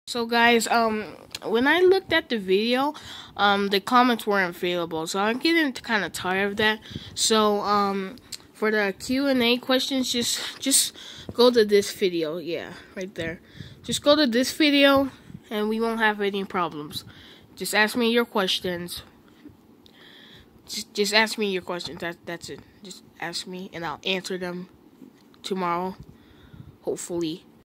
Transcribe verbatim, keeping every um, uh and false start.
So guys, um, when I looked at the video, um, the comments weren't available, so I'm getting kind of tired of that. So, um, for the Q and A questions, just just go to this video. Yeah, right there. Just go to this video, and we won't have any problems. Just ask me your questions. Just just ask me your questions. That that's it. Just ask me, and I'll answer them tomorrow, hopefully.